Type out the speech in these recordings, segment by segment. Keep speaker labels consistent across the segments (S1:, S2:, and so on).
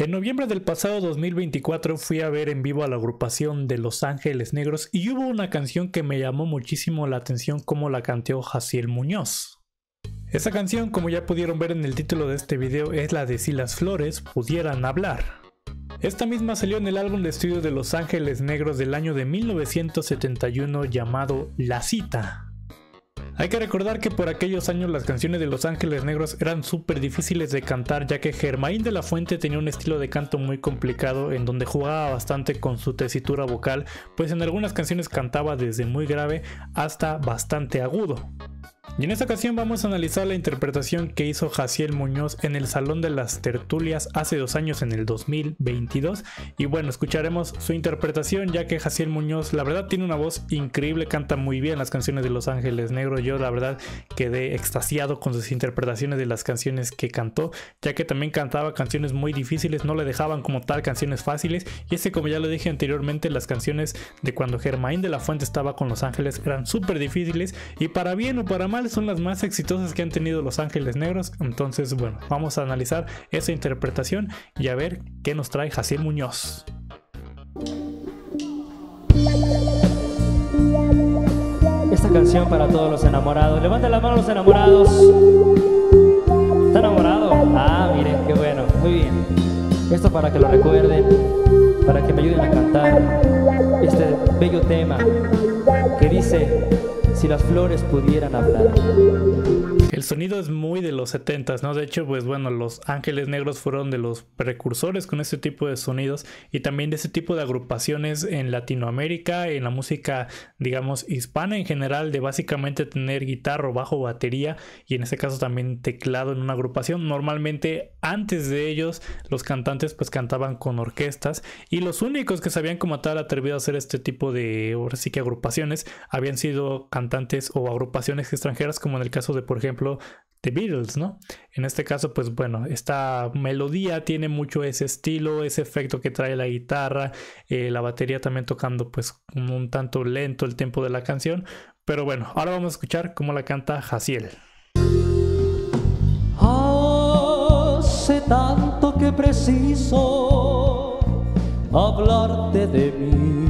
S1: En noviembre del pasado 2024 fui a ver en vivo a la agrupación de Los Ángeles Negros y hubo una canción que me llamó muchísimo la atención como la cantó Jaciel Muñoz. Esa canción, como ya pudieron ver en el título de este video, es la de Si las flores pudieran hablar. Esta misma salió en el álbum de estudio de Los Ángeles Negros del año de 1971 llamado La Cita. Hay que recordar que por aquellos años las canciones de Los Ángeles Negros eran súper difíciles de cantar, ya que Germain de la Fuente tenía un estilo de canto muy complicado en donde jugaba bastante con su tesitura vocal, pues en algunas canciones cantaba desde muy grave hasta bastante agudo. Y en esta ocasión vamos a analizar la interpretación que hizo Jaciel Muñoz en el Salón de las Tertulias hace 2 años en el 2022. Y bueno, escucharemos su interpretación, ya que Jaciel Muñoz la verdad tiene una voz increíble, canta muy bien las canciones de Los Ángeles Negros. Yo la verdad quedé extasiado con sus interpretaciones de las canciones que cantó, ya que también cantaba canciones muy difíciles, no le dejaban como tal canciones fáciles. Y como ya lo dije anteriormente, las canciones de cuando Germain de la Fuente estaba con Los Ángeles eran súper difíciles, y para bien o para mal son las más exitosas que han tenido Los Ángeles Negros. Entonces bueno, vamos a analizar esa interpretación y a ver qué nos trae Jaciel Muñoz.
S2: Esta canción para todos los enamorados. Levanten la mano los enamorados. ¿Está enamorado? Ah, miren, qué bueno, muy bien. Esto para que lo recuerden, para que me ayuden a cantar este bello tema que dice: si las flores pudieran hablar.
S1: El sonido es muy de los 70s, ¿no? De hecho, pues bueno, Los Ángeles Negros fueron de los precursores con este tipo de sonidos y también de ese tipo de agrupaciones en Latinoamérica, en la música, digamos, hispana en general, de básicamente tener guitarra, bajo, batería y en este caso también teclado en una agrupación. Normalmente antes de ellos los cantantes pues cantaban con orquestas, y los únicos que sabían como tal atrevido a hacer este tipo de, ahora sí que agrupaciones, habían sido cantantes o agrupaciones extranjeras, como en el caso de, por ejemplo, The Beatles, ¿no? En este caso, pues bueno, esta melodía tiene mucho ese estilo, ese efecto que trae la guitarra, la batería también tocando pues un tanto lento el tempo de la canción. Pero bueno, ahora vamos a escuchar cómo la canta Jaciel.
S2: Hace tanto que preciso hablarte de mí,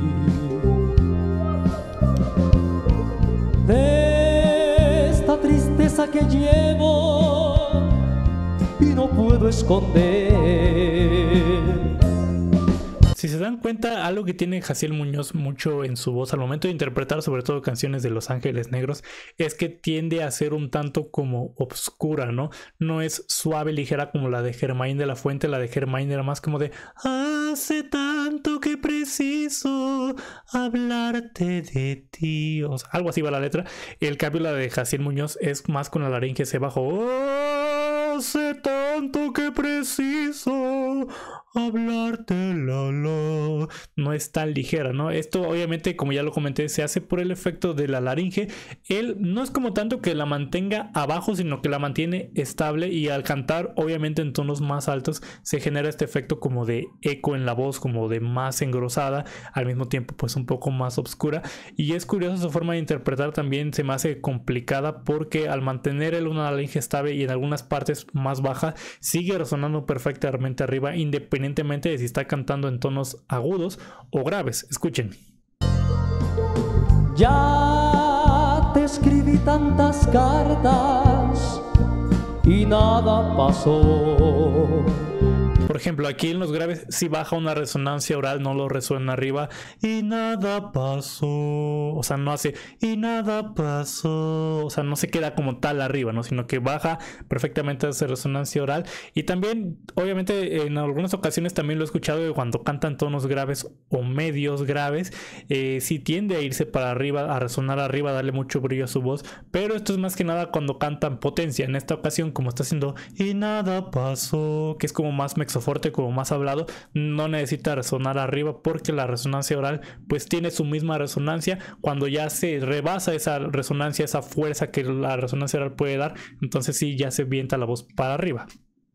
S2: de esta tristeza que llevo y no puedo esconder.
S1: Si se dan cuenta, algo que tiene Jaciel Muñoz mucho en su voz al momento de interpretar sobre todo canciones de Los Ángeles Negros es que tiende a ser un tanto como obscura, ¿no? No es suave, ligera como la de Germain de la Fuente. La de Germain era más como de hace tanto que preciso hablarte de ti, o sea, algo así va la letra. El cambio, la de Jaciel Muñoz es más con la laringe hacia abajo. Hace tanto que preciso hablarte, no es tan ligera, ¿no? Esto obviamente, como ya lo comenté, se hace por el efecto de la laringe. Él no es como tanto que la mantenga abajo, sino que la mantiene estable, y al cantar obviamente en tonos más altos se genera este efecto como de eco en la voz, como de más engrosada, al mismo tiempo pues un poco más oscura. Y es curioso su forma de interpretar, también se me hace complicada porque al mantener él una laringe estable y en algunas partes más baja sigue resonando perfectamente arriba, independientemente de si está cantando en tonos agudos o graves. Escuchen.
S2: Ya te escribí tantas cartas y nada pasó.
S1: Por ejemplo, aquí en los graves sí baja una resonancia oral, no lo resuena arriba. Y nada pasó. O sea, no hace y nada pasó. O sea, no se queda como tal arriba, ¿no? Sino que baja perfectamente esa resonancia oral. Y también, obviamente, en algunas ocasiones también lo he escuchado que cuando cantan tonos graves o medios graves, sí tiende a irse para arriba, a resonar arriba, a darle mucho brillo a su voz. Pero esto es más que nada cuando cantan potencia. En esta ocasión, como está haciendo y nada pasó, que es como más mexofuerte, como más hablado, no necesita resonar arriba porque la resonancia oral pues tiene su misma resonancia. Cuando ya se rebasa esa resonancia, esa fuerza que la resonancia oral puede dar, entonces sí ya se vienta la voz para arriba.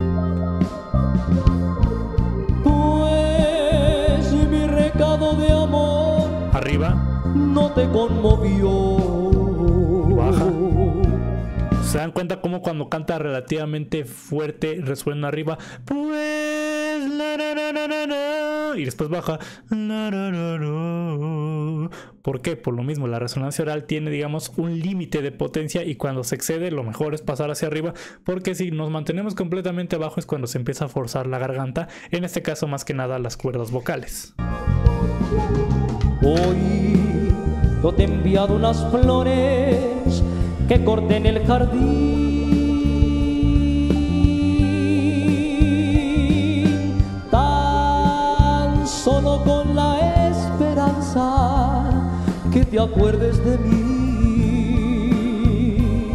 S2: Pues mi recado de amor
S1: Arriba.
S2: No te conmovió.
S1: Baja. ¿Se dan cuenta cómo cuando canta relativamente fuerte resuena arriba? Pues y después baja. ¿Por qué? Por lo mismo, la resonancia oral tiene, digamos, un límite de potencia y cuando se excede lo mejor es pasar hacia arriba, porque si nos mantenemos completamente abajo es cuando se empieza a forzar la garganta, en este caso más que nada las cuerdas vocales.
S2: Hoy yo te he enviado unas flores que corté en el jardín, tan solo con la esperanza que te acuerdes de mí.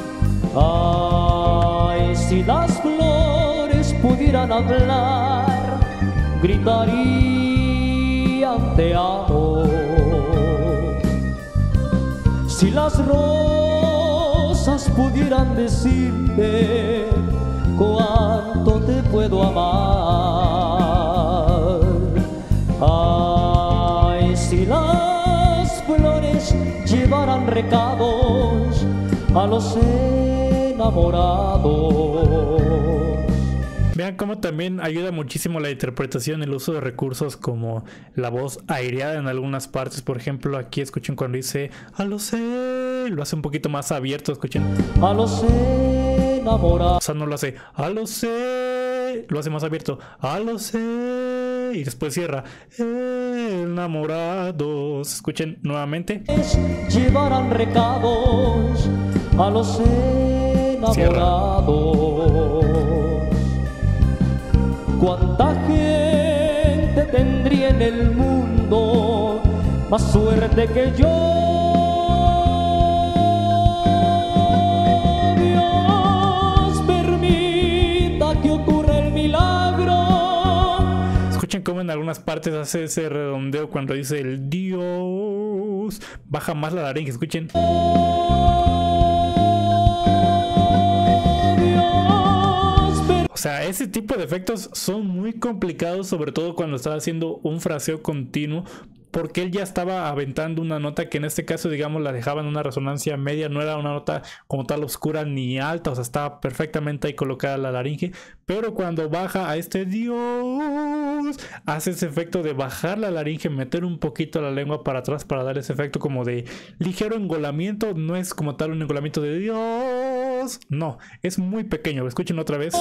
S2: Ay, si las flores pudieran hablar, gritarían te amo. Si las rosas pudieran decirte cuánto te puedo amar. Ay, si las flores llevaran recados a los enamorados.
S1: Vean cómo también ayuda muchísimo la interpretación, el uso de recursos como la voz aireada en algunas partes. Por ejemplo, aquí escuchen cuando dice a lo sé, lo hace un poquito más abierto, escuchen.
S2: A los enamorados.
S1: O sea, no lo hace a lo sé, lo hace más abierto. A lo sé. Y después cierra. Enamorados. Escuchen nuevamente.
S2: Llevarán recados a los enamorados. Cierra. Cuánta gente tendría en el mundo más suerte que yo. Dios permita que ocurra el milagro.
S1: Escuchen cómo en algunas partes hace ese redondeo cuando dice el Dios. Baja más la laringe, escuchen. O sea, ese tipo de efectos son muy complicados, sobre todo cuando está haciendo un fraseo continuo, porque él ya estaba aventando una nota que en este caso, digamos, la dejaba en una resonancia media, no era una nota como tal oscura ni alta, o sea, estaba perfectamente ahí colocada la laringe, pero cuando baja a este Dios, hace ese efecto de bajar la laringe, meter un poquito la lengua para atrás para dar ese efecto como de ligero engolamiento, no es como tal un engolamiento de Dios, no, es muy pequeño, escuchen otra vez.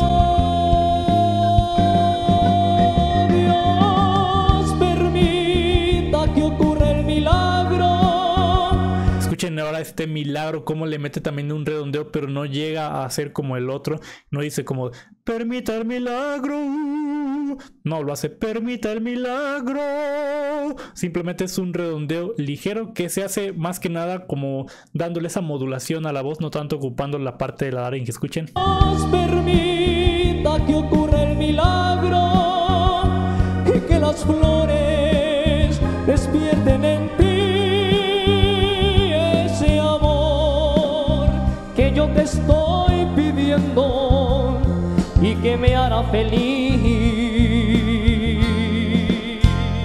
S1: Escuchen ahora este milagro, cómo le mete también un redondeo, pero no llega a ser como el otro. No dice como, permita el milagro. No, lo hace, permita el milagro. Simplemente es un redondeo ligero que se hace más que nada como dándole esa modulación a la voz, no tanto ocupando la parte de la laringe. Escuchen.
S2: Permita que ocurra el milagro y que las flores despierten en ti. Yo te estoy pidiendo y que me hará feliz.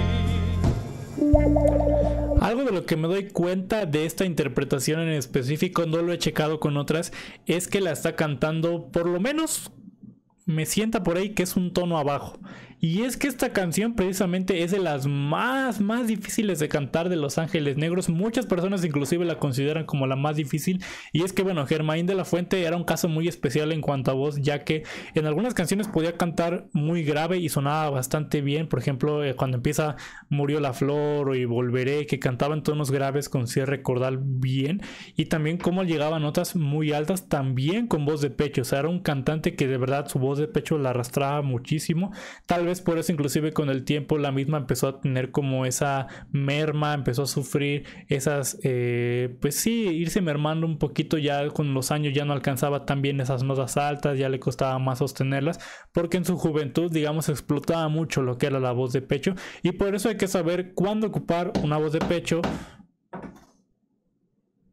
S1: Algo de lo que me doy cuenta de esta interpretación en específico, no lo he checado con otras, es que la está cantando, por lo menos me sienta por ahí que es un tono abajo. Y es que esta canción precisamente es de las más difíciles de cantar de Los Ángeles Negros. Muchas personas inclusive la consideran como la más difícil. Y es que bueno, Germain de la Fuente era un caso muy especial en cuanto a voz, ya que en algunas canciones podía cantar muy grave y sonaba bastante bien. Por ejemplo, cuando empieza Murió la Flor y Volveré, que cantaba en tonos graves con cierre cordal bien. Y también cómo llegaba a notas muy altas también con voz de pecho. O sea, era un cantante que de verdad su voz de pecho la arrastraba muchísimo. Tal vez por eso inclusive con el tiempo la misma empezó a tener como esa merma, empezó a sufrir esas, pues sí, irse mermando un poquito, ya con los años ya no alcanzaba tan bien esas notas altas, ya le costaba más sostenerlas, porque en su juventud, digamos, explotaba mucho lo que era la voz de pecho, y por eso hay que saber cuándo ocupar una voz de pecho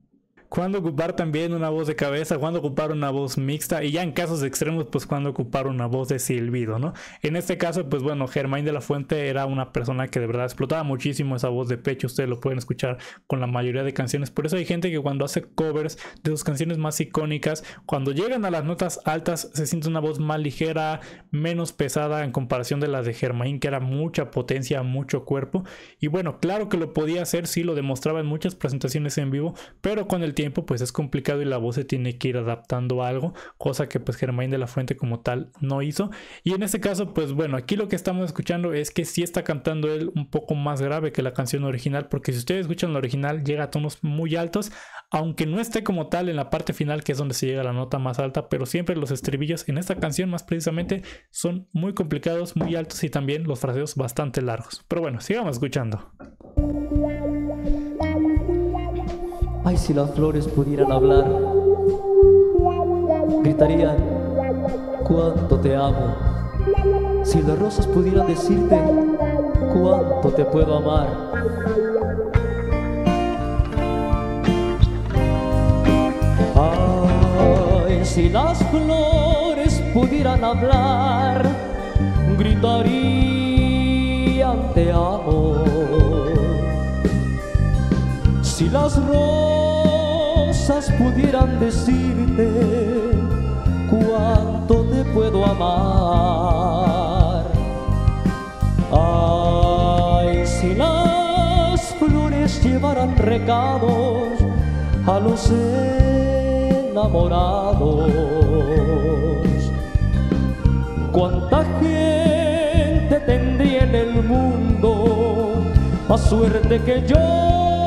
S1: cuándo ocupar también una voz de cabeza, cuándo ocupar una voz mixta y ya en casos extremos pues cuándo ocupar una voz de silbido, ¿no? En este caso pues bueno, Germain de la Fuente era una persona que de verdad explotaba muchísimo esa voz de pecho, ustedes lo pueden escuchar con la mayoría de canciones, por eso hay gente que cuando hace covers de sus canciones más icónicas, cuando llegan a las notas altas se siente una voz más ligera, menos pesada en comparación de las de Germain, que era mucha potencia, mucho cuerpo. Y bueno, claro que lo podía hacer, sí lo demostraba en muchas presentaciones en vivo, pero con el tiempo pues es complicado y la voz se tiene que ir adaptando a algo, cosa que pues Germain de la Fuente como tal no hizo. Y en este caso pues bueno, aquí lo que estamos escuchando es que sí está cantando él un poco más grave que la canción original, porque si ustedes escuchan la original llega a tonos muy altos, aunque no esté como tal en la parte final, que es donde se llega a la nota más alta, pero siempre los estribillos en esta canción más precisamente son muy complicados, muy altos y también los fraseos bastante largos. Pero bueno, sigamos escuchando.
S2: Ay, si las flores pudieran hablar, gritarían cuánto te amo. Si las rosas pudieran decirte cuánto te puedo amar. Ay, si las flores pudieran hablar, gritarían te amo. Si las rosas pudieran decirte cuánto te puedo amar. Ay, si las flores llevaran recados a los enamorados, cuánta gente tendría en el mundo más suerte que yo.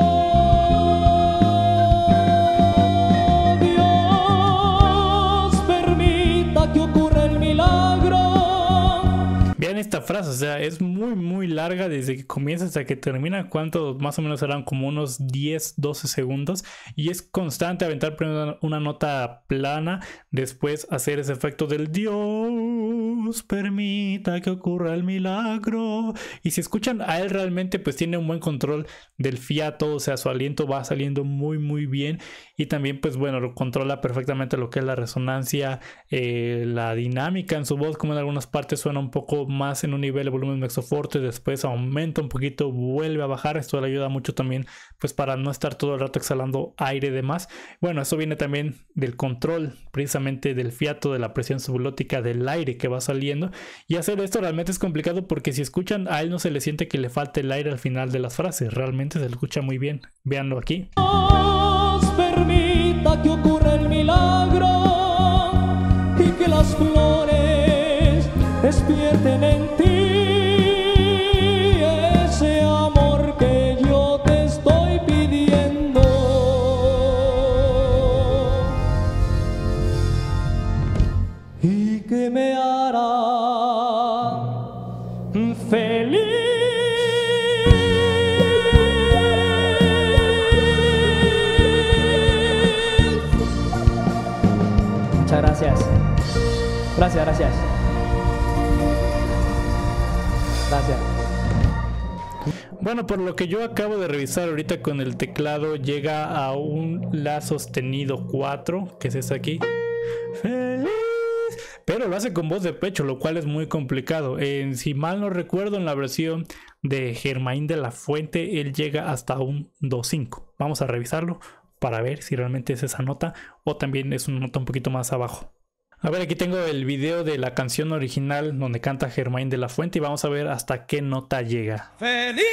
S1: Esta frase, o sea, es muy larga desde que comienza hasta que termina. ¿Cuánto? Más o menos serán como unos 10-12 segundos y es constante aventar primero una nota plana, después hacer ese efecto del Dios permita que ocurra el milagro, y si escuchan a él realmente pues tiene un buen control del fiato, o sea, su aliento va saliendo muy bien y también pues bueno, lo controla perfectamente lo que es la resonancia, la dinámica en su voz, como en algunas partes suena un poco más en un nivel de volumen mezzoforte, después aumenta un poquito, vuelve a bajar. Esto le ayuda mucho también pues para no estar todo el rato exhalando aire de más. Bueno, eso viene también del control precisamente del fiato, de la presión subglótica, del aire que va saliendo, y hacer esto realmente es complicado porque si escuchan a él no se le siente que le falte el aire al final de las frases, realmente se le escucha muy bien. Véanlo aquí.
S2: Dios permita que ocurra el milagro y que las flores despierten en ti ese amor que yo te estoy pidiendo. Y que me hará feliz. Muchas gracias. Gracias.
S1: Bueno, por lo que yo acabo de revisar ahorita con el teclado, llega a un La sostenido 4, que es este aquí. Feliz. Pero lo hace con voz de pecho, lo cual es muy complicado. Si mal no recuerdo, en la versión de Germain de la Fuente, él llega hasta un Do5. Vamos a revisarlo para ver si realmente es esa nota o también es una nota un poquito más abajo. A ver, aquí tengo el video de la canción original donde canta Germain de la Fuente y vamos a ver hasta qué nota llega.
S2: ¡Feliz!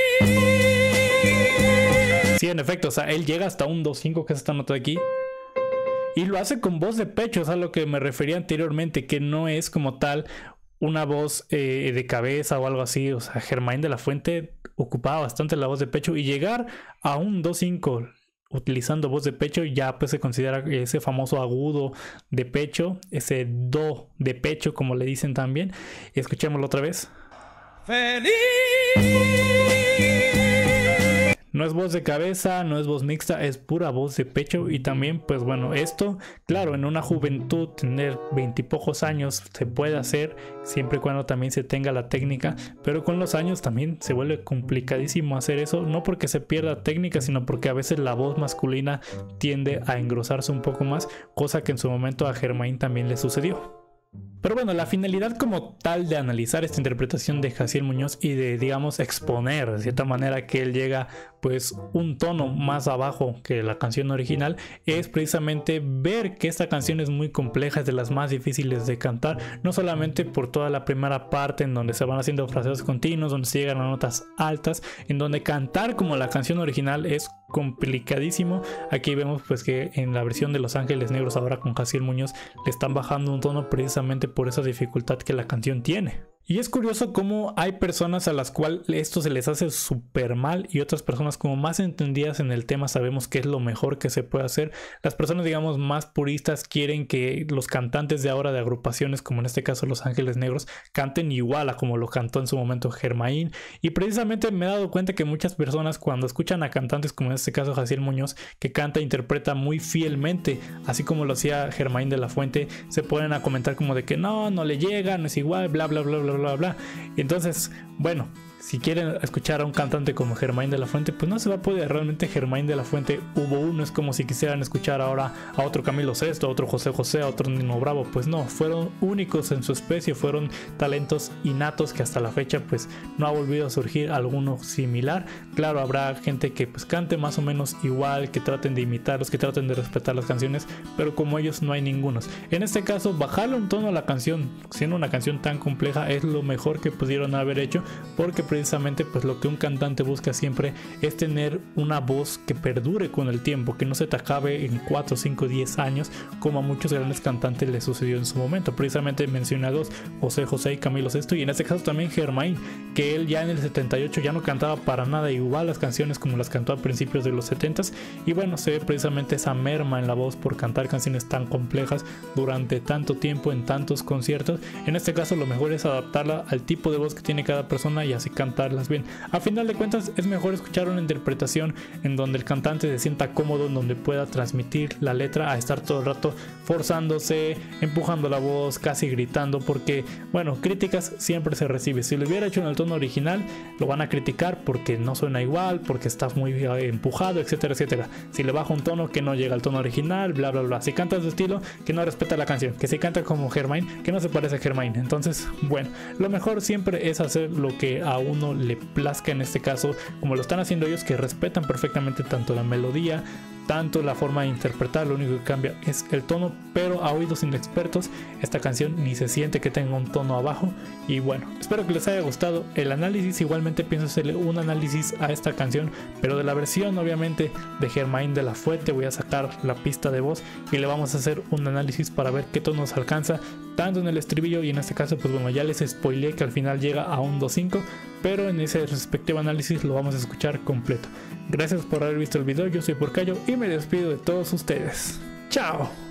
S1: Sí, en efecto, o sea, él llega hasta un Do5, que es esta nota de aquí. Y lo hace con voz de pecho, es a lo que me refería anteriormente, que no es como tal una voz de cabeza o algo así. O sea, Germain de la Fuente ocupaba bastante la voz de pecho y llegar a un Do5 utilizando voz de pecho ya pues se considera ese famoso agudo de pecho, ese do de pecho como le dicen también. Escuchémoslo otra vez.
S2: ¡Feliz!
S1: No es voz de cabeza, no es voz mixta, es pura voz de pecho. Y también pues bueno, esto claro, en una juventud tener 20 y pocos años se puede hacer siempre y cuando también se tenga la técnica, pero con los años también se vuelve complicadísimo hacer eso, no porque se pierda técnica, sino porque a veces la voz masculina tiende a engrosarse un poco más, cosa que en su momento a Germain también le sucedió. Pero bueno, la finalidad como tal de analizar esta interpretación de Jaciel Muñoz y de, digamos, exponer de cierta manera que él llega pues un tono más abajo que la canción original, es precisamente ver que esta canción es muy compleja, es de las más difíciles de cantar, no solamente por toda la primera parte en donde se van haciendo fraseos continuos, donde se llegan a notas altas, en donde cantar como la canción original es complicadísimo. Aquí vemos pues que en la versión de Los Ángeles Negros ahora con Jaciel Muñoz le están bajando un tono precisamente por esa dificultad que la canción tiene. Y es curioso cómo hay personas a las cuales esto se les hace súper mal y otras personas como más entendidas en el tema sabemos que es lo mejor que se puede hacer. Las personas digamos más puristas quieren que los cantantes de ahora de agrupaciones como en este caso Los Ángeles Negros canten igual a como lo cantó en su momento Germain, y precisamente me he dado cuenta que muchas personas cuando escuchan a cantantes como en este caso Jaciel Muñoz que canta e interpreta muy fielmente así como lo hacía Germain de la Fuente, se ponen a comentar como de que no le llega, no es igual, bla bla bla bla bla bla. Y entonces, bueno, si quieren escuchar a un cantante como Germain de la Fuente, pues no se va a poder. Realmente Germain de la Fuente hubo uno, es como si quisieran escuchar ahora a otro Camilo Sesto, a otro José José, a otro Nino Bravo. Pues no, fueron únicos en su especie, fueron talentos innatos que hasta la fecha pues no ha volvido a surgir alguno similar. Claro, habrá gente que pues cante más o menos igual, que traten de imitarlos, que traten de respetar las canciones, pero como ellos no hay ningunos. En este caso, bajarle un tono a la canción, siendo una canción tan compleja, es lo mejor que pudieron haber hecho, porque precisamente pues lo que un cantante busca siempre es tener una voz que perdure con el tiempo, que no se te acabe en 4, 5, 10 años como a muchos grandes cantantes les sucedió en su momento. Precisamente mencioné a dos, José José y Camilo Sesto, y en este caso también Germain, que él ya en el 78 ya no cantaba para nada igual las canciones como las cantó a principios de los 70s, y bueno, se ve precisamente esa merma en la voz por cantar canciones tan complejas durante tanto tiempo en tantos conciertos. En este caso lo mejor es adaptarla al tipo de voz que tiene cada persona y así cantarlas bien. A final de cuentas es mejor escuchar una interpretación en donde el cantante se sienta cómodo, en donde pueda transmitir la letra, a estar todo el rato forzándose, empujando la voz, casi gritando, porque bueno, críticas siempre se recibe. Si lo hubiera hecho en el tono original lo van a criticar porque no suena igual, porque está muy empujado, etcétera, etcétera. Si le baja un tono que no llega al tono original, bla bla bla. Si canta su estilo, que no respeta la canción, que si canta como Germain, que no se parece a Germain. Entonces bueno, lo mejor siempre es hacer lo que a uno le plazca, en este caso como lo están haciendo ellos, que respetan perfectamente tanto la melodía, tanto la forma de interpretar. Lo único que cambia es el tono, pero a oídos inexpertos esta canción ni se siente que tenga un tono abajo. Y bueno, espero que les haya gustado el análisis. Igualmente pienso hacerle un análisis a esta canción, pero de la versión obviamente de Germain de la Fuente. Voy a sacar la pista de voz y le vamos a hacer un análisis para ver qué tonos alcanza tanto en el estribillo, y en este caso pues bueno, ya les spoileé que al final llega a un 2.5, pero en ese respectivo análisis lo vamos a escuchar completo. Gracias por haber visto el video, yo soy Porcayo y me despido de todos ustedes. ¡Chao!